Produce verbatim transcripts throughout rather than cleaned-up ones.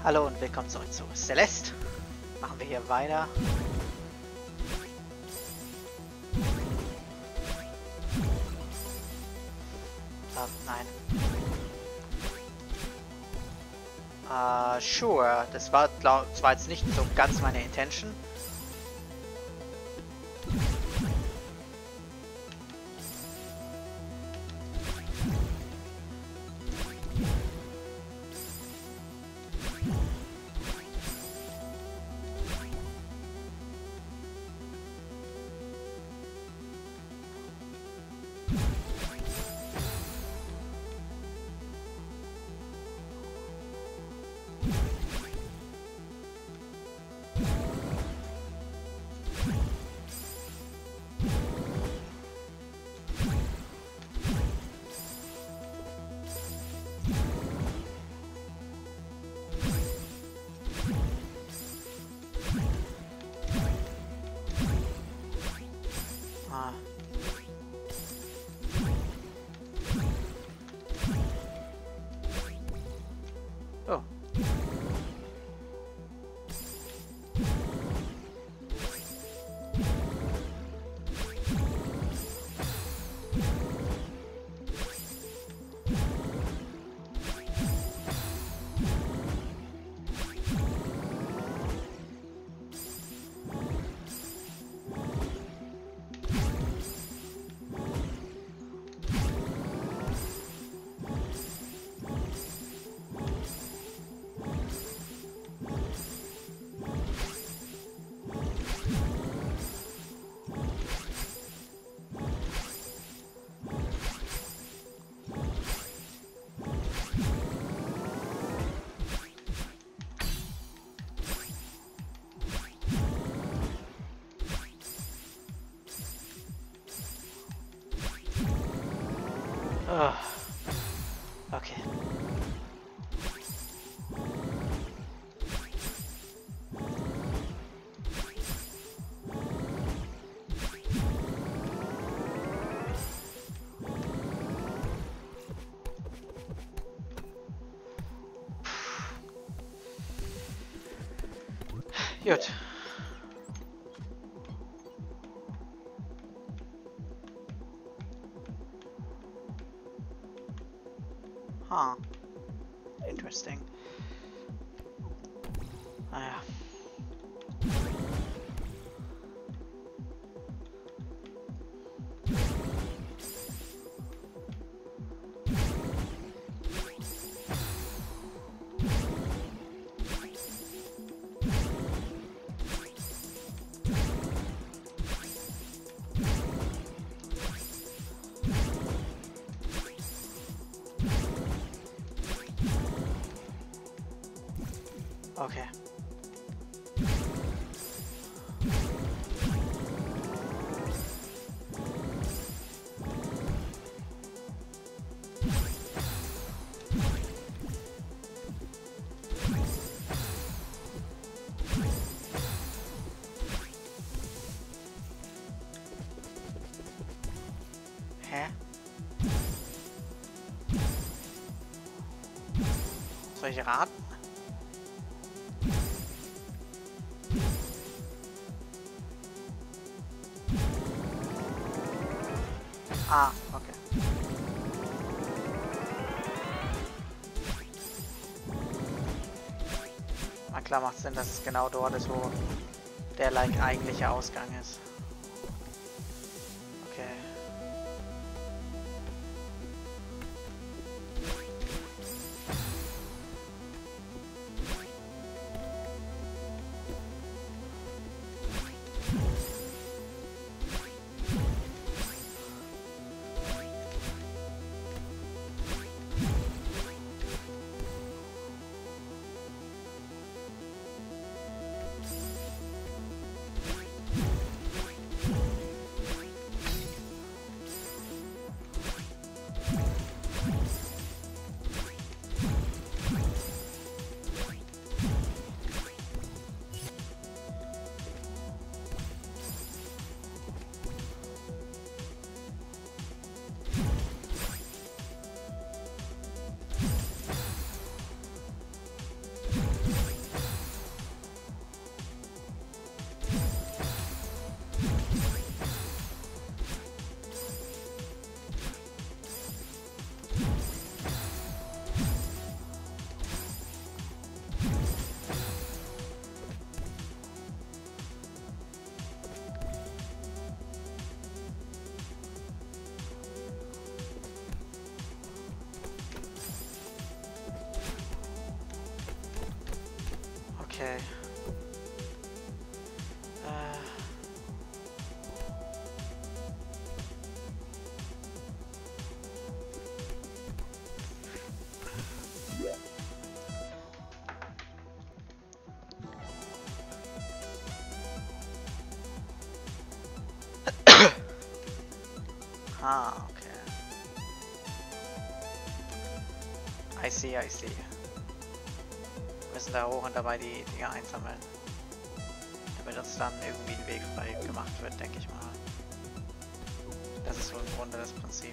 Hallo und willkommen zurück zu Celeste. Machen wir hier weiter. Ah, nein. Uh, sure. Das war, glaub, das war jetzt nicht so ganz meine Intention. Ah. Oh. Oh. Okay. Gut. Huh. Interesting. Naja. Okay. Hä? Soll ich raten? Ah, okay. Na klar, macht Sinn, dass es genau dort ist, wo der like eigentliche Ausgang ist. Okay. Okay. Äh. Ah, okay. I see, I see. Wir müssen da hoch und dabei die Dinger einsammeln. Damit uns dann irgendwie ein Weg frei gemacht wird, denke ich mal. Das ist so im Grunde das Prinzip.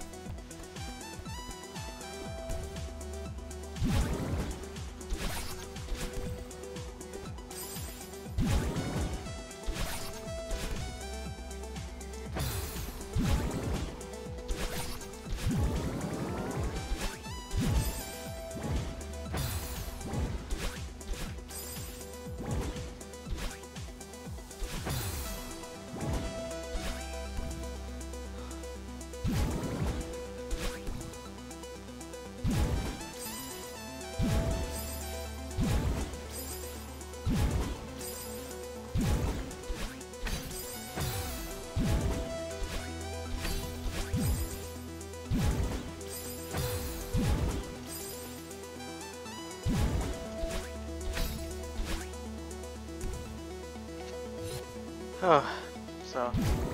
Oh, so.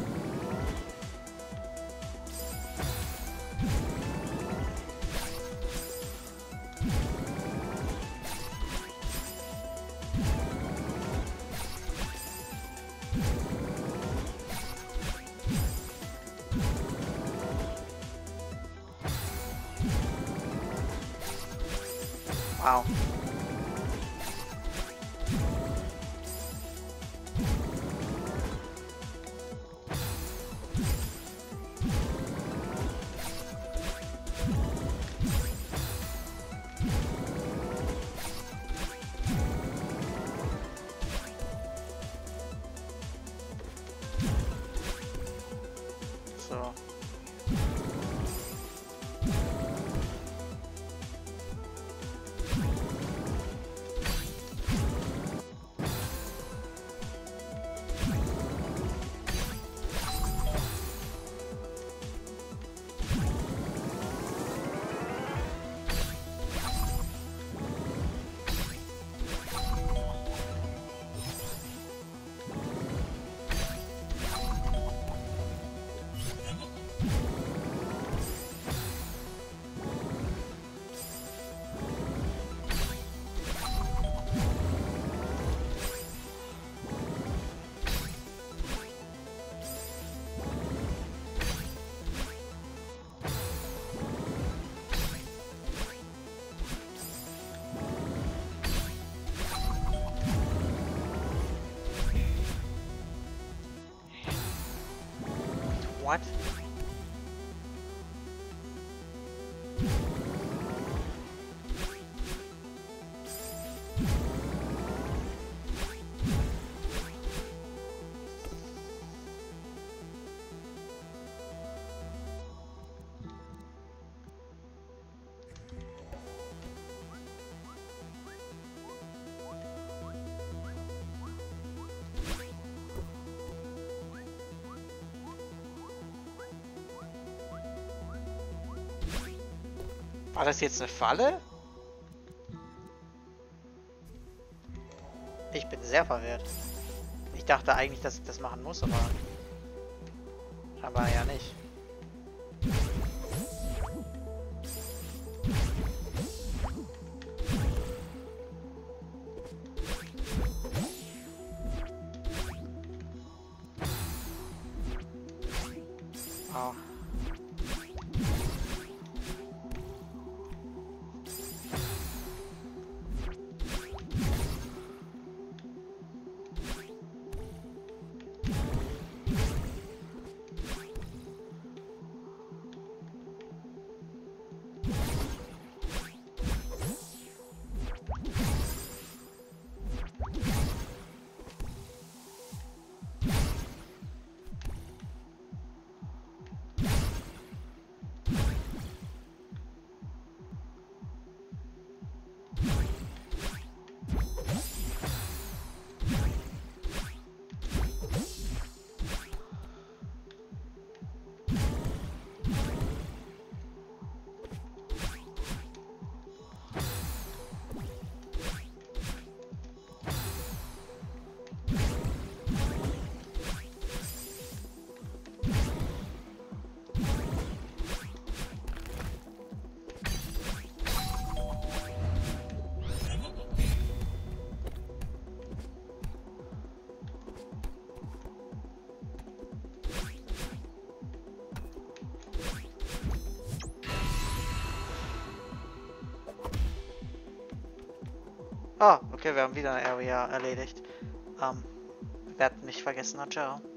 Wow. So. What? War das jetzt eine Falle? Ich bin sehr verwirrt. Ich dachte eigentlich, dass ich das machen muss, aber scheinbar ja nicht. Wow. Ah, okay, wir haben wieder eine Area erledigt. Ähm, werd nicht vergessen, na ciao.